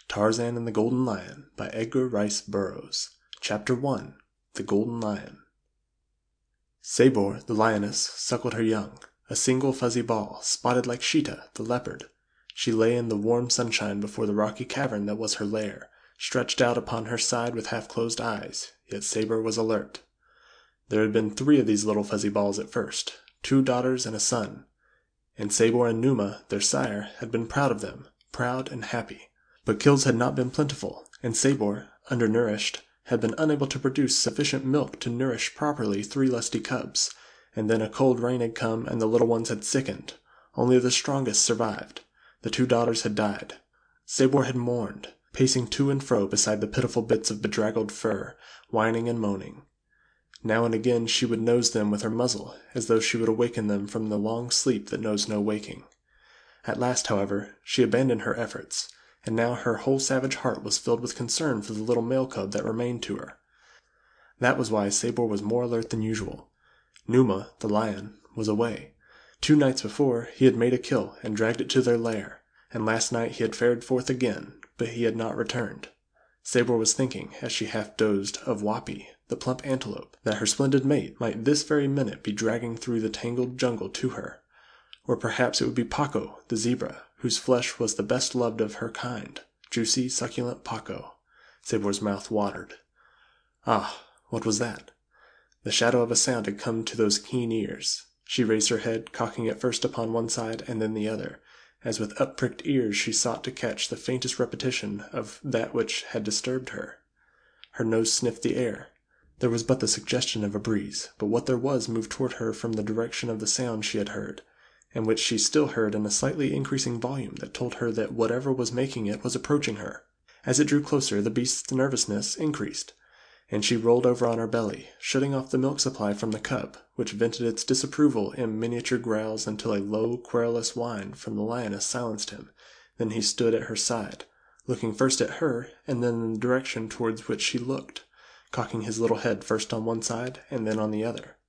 Tarzan and the Golden Lion by Edgar Rice Burroughs. Chapter 1. The Golden Lion. Sabor, the lioness, suckled her young, a single fuzzy ball, spotted like Sheeta, the leopard. She lay in the warm sunshine before the rocky cavern that was her lair, stretched out upon her side with half-closed eyes, yet Sabor was alert. There had been 3 of these little fuzzy balls at first, 2 daughters and a son, and Sabor and Numa, their sire, had been proud of them, proud and happy. But kills had not been plentiful, and Sabor, undernourished, had been unable to produce sufficient milk to nourish properly 3 lusty cubs, and then a cold rain had come and the little ones had sickened. Only the strongest survived. The 2 daughters had died. Sabor had mourned, pacing to and fro beside the pitiful bits of bedraggled fur, whining and moaning. Now and again she would nose them with her muzzle, as though she would awaken them from the long sleep that knows no waking. At last, however, she abandoned her efforts, and now her whole savage heart was filled with concern for the little male cub that remained to her. That was why Sabor was more alert than usual. Numa, the lion, was away. 2 nights before he had made a kill and dragged it to their lair, and last night he had fared forth again, but he had not returned. Sabor was thinking, as she half dozed, of Wapi, the plump antelope, that her splendid mate might this very minute be dragging through the tangled jungle to her. Or perhaps it would be Paco, the zebra, whose flesh was the best loved of her kind. Juicy, succulent Paco. Sabor's mouth watered. Ah, what was that? The shadow of a sound had come to those keen ears. She raised her head, cocking it first upon one side and then the other, as with up-pricked ears she sought to catch the faintest repetition of that which had disturbed her. Her nose sniffed the air. There was but the suggestion of a breeze, but what there was moved toward her from the direction of the sound she had heard, and which she still heard in a slightly increasing volume that told her that whatever was making it was approaching her. As it drew closer the beast's nervousness increased, and she rolled over on her belly, shutting off the milk supply from the cub, which vented its disapproval in miniature growls until a low, querulous whine from the lioness silenced him. Then he stood at her side, looking first at her and then in the direction towards which she looked, cocking his little head first on one side and then on the other.